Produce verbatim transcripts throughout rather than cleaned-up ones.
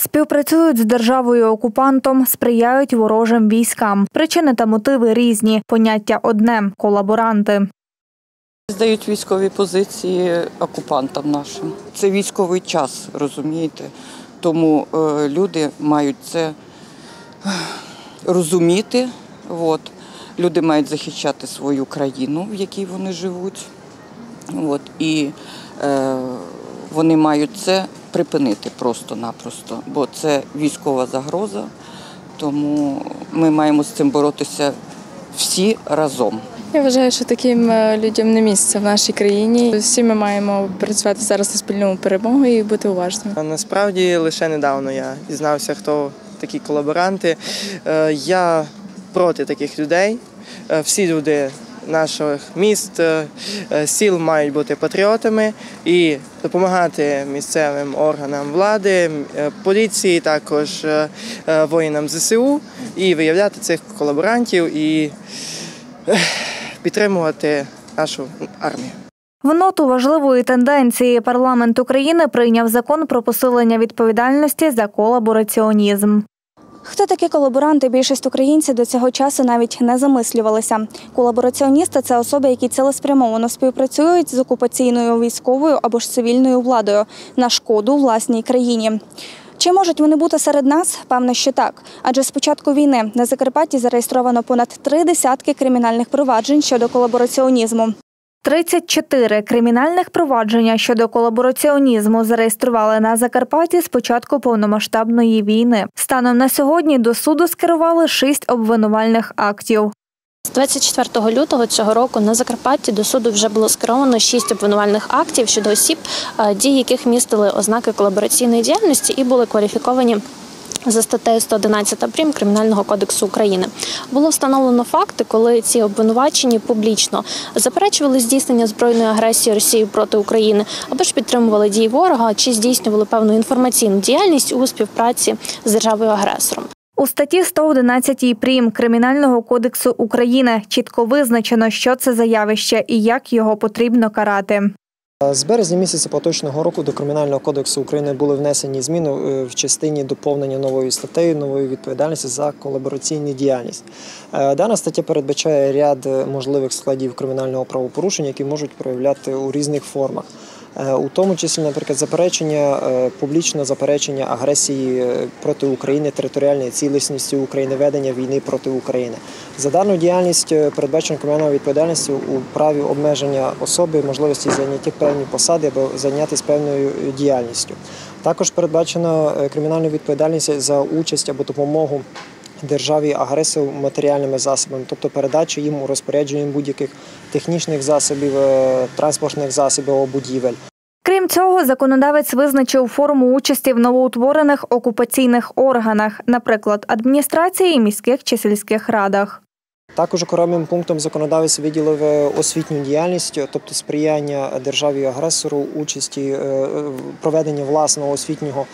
Співпрацюють з державою-окупантом, сприяють ворожим військам. Причини та мотиви різні. Поняття одне – колаборанти. Здають військові позиції окупантам нашим. Це військовий час, розумієте? Тому е, люди мають це розуміти. От. Люди мають захищати свою країну, в якій вони живуть. От. І е, вони мають це припинити просто-напросто, бо це військова загроза. Тому ми маємо з цим боротися всі разом. Я вважаю, що таким людям не місце в нашій країні. Всі ми маємо працювати зараз на спільну перемогу і бути уважними. Насправді лише недавно я дізнався, хто такі колаборанти. Я проти таких людей. Всі люди наших міст, сіл мають бути патріотами і допомагати місцевим органам влади, поліції, також воїнам зе се у і виявляти цих колаборантів і підтримувати нашу армію. В ноту важливої тенденції парламент України прийняв закон про посилення відповідальності за колабораціонізм. Хто такі колаборанти, більшість українців до цього часу навіть не замислювалися. Колабораціоністи – це особи, які цілеспрямовано співпрацюють з окупаційною військовою або ж цивільною владою на шкоду власній країні. Чи можуть вони бути серед нас? Певно, що так. Адже з початку війни на Закарпатті зареєстровано понад три десятки кримінальних проваджень щодо колабораціонізму. тридцять чотири кримінальних провадження щодо колабораціонізму зареєстрували на Закарпатті з початку повномасштабної війни. Станом на сьогодні до суду скерували шість обвинувальних актів. З двадцять четвертого лютого цього року на Закарпатті до суду вже було скеровано шість обвинувальних актів щодо осіб, дії яких містили ознаки колабораційної діяльності і були кваліфіковані за статтею сто одинадцять прим. Кримінального кодексу України. Було встановлено факти, коли ці обвинувачені публічно заперечували здійснення збройної агресії Росії проти України, або ж підтримували дії ворога, чи здійснювали певну інформаційну діяльність у співпраці з державою-агресором. У статті сто одинадцять прим. Кримінального кодексу України чітко визначено, що це за явище і як його потрібно карати. З березня місяця поточного року до Кримінального кодексу України були внесені зміни в частині доповнення новою статтею, нової відповідальності за колабораційну діяльність. Дана стаття передбачає ряд можливих складів кримінального правопорушення, які можуть проявляти у різних формах. У тому числі, наприклад, заперечення, публічне заперечення агресії проти України, територіальної цілісності України, ведення війни проти України. За дану діяльність передбачено кримінальною відповідальністю у праві обмеження особи, можливості зайняття певної посади або зайнятися певною діяльністю. Також передбачено кримінальну відповідальність за участь або допомогу державі-агресору матеріальними засобами, тобто передачу їм у розпорядження будь-яких технічних засобів, транспортних засобів або будівель. Крім цього, законодавець визначив форму участі в новоутворених окупаційних органах, наприклад, адміністрації, міських чи сільських радах. Також окремим пунктом законодавець виділив освітню діяльність, тобто сприяння державі-агресору, участі проведення власного освітнього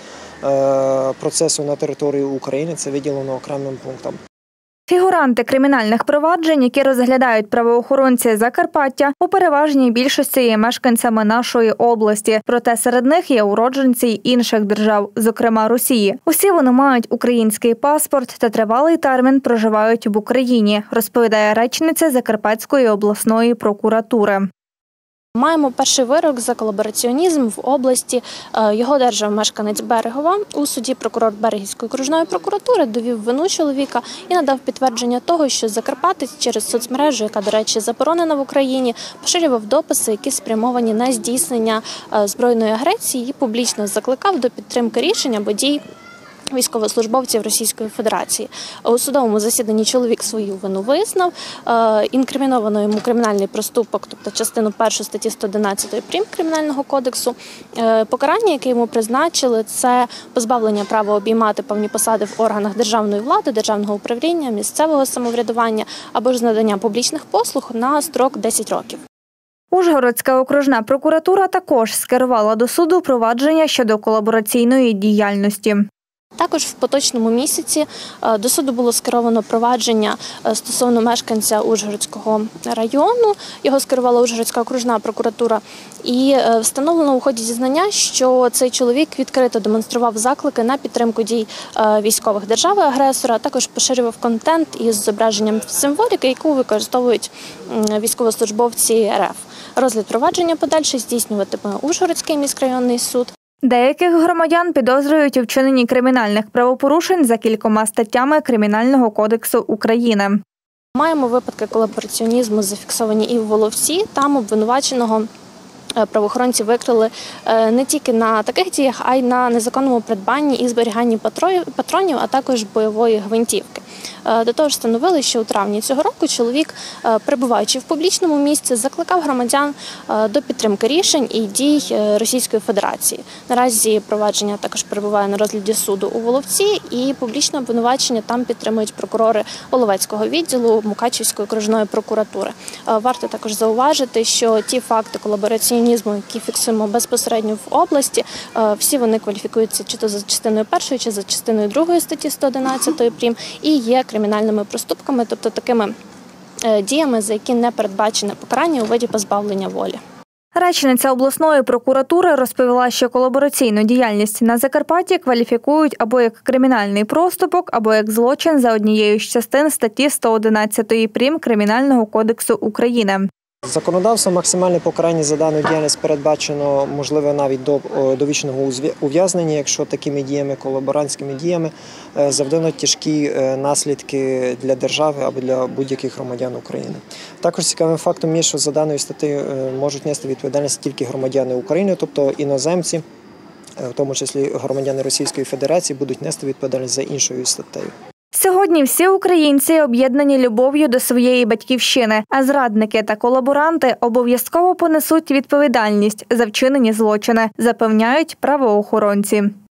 процесу на території України, це виділено окремим пунктом. Фігуранти кримінальних проваджень, які розглядають правоохоронці Закарпаття, у переважній більшості є мешканцями нашої області, проте серед них є уродженці інших держав, зокрема Росії. Усі вони мають український паспорт та тривалий термін проживають в Україні, розповідає речниця Закарпатської обласної прокуратури. Маємо перший вирок за колабораціонізм в області. Його одержав мешканець Берегова. У суді прокурор Берегівської окружної прокуратури довів вину чоловіка і надав підтвердження того, що закарпатець через соцмережу, яка, до речі, заборонена в Україні, поширював дописи, які спрямовані на здійснення збройної агресії і публічно закликав до підтримки рішень або дій військовослужбовців Російської Федерації. У судовому засіданні чоловік свою вину визнав, інкриміновано йому кримінальний проступок, тобто частину першу статті сто одинадцять прим. Кримінального кодексу. Покарання, яке йому призначили, це позбавлення права обіймати певні посади в органах державної влади, державного управління, місцевого самоврядування або ж надання публічних послуг на строк десять років. Ужгородська окружна прокуратура також скерувала до суду провадження щодо колабораційної діяльності. Також в поточному місяці до суду було скеровано провадження стосовно мешканця Ужгородського району. Його скерувала Ужгородська окружна прокуратура. І встановлено у ході зізнання, що цей чоловік відкрито демонстрував заклики на підтримку дій військових держави-агресора, а також поширював контент із зображенням символіки, яку використовують військовослужбовці РФ. Розгляд провадження подальше здійснюватиме Ужгородський міськрайонний суд. Деяких громадян підозрюють у вчиненні кримінальних правопорушень за кількома статтями Кримінального кодексу України. Маємо випадки колабораціонізму зафіксовані і в Воловці. Там обвинуваченого правоохоронці викрили не тільки на таких діях, а й на незаконному придбанні і зберіганні патронів, а також бойової гвинтівки. До того ж встановили, що у травні цього року чоловік, перебуваючи в публічному місці, закликав громадян до підтримки рішень і дій Російської Федерації. Наразі провадження також перебуває на розгляді суду у Воловці, і публічне обвинувачення там підтримують прокурори Воловецького відділу Мукачівської окружної прокуратури. Варто також зауважити, що ті факти колабораціонізму, які фіксуємо безпосередньо в області, всі вони кваліфікуються чи то за частиною першої, чи за частиною другої статті сто одинадцять прим. І є кримінальними проступками, тобто такими діями, за які не передбачене покарання у виді позбавлення волі. Речниця обласної прокуратури розповіла, що колабораційну діяльність на Закарпатті кваліфікують або як кримінальний проступок, або як злочин за однією з частин статті сто одинадцять прим. Кримінального кодексу України. Законодавством максимальне покарання за дану діяльність передбачено, можливо, навіть до довічного ув'язнення, якщо такими діями, колаборантськими діями, завдано тяжкі наслідки для держави або для будь-яких громадян України. Також цікавим фактом є, що за даною статтею можуть нести відповідальність тільки громадяни України, тобто іноземці, в тому числі громадяни Російської Федерації, будуть нести відповідальність за іншою статтею. Сьогодні всі українці об'єднані любов'ю до своєї батьківщини, а зрадники та колаборанти обов'язково понесуть відповідальність за вчинені злочини, запевняють правоохоронці.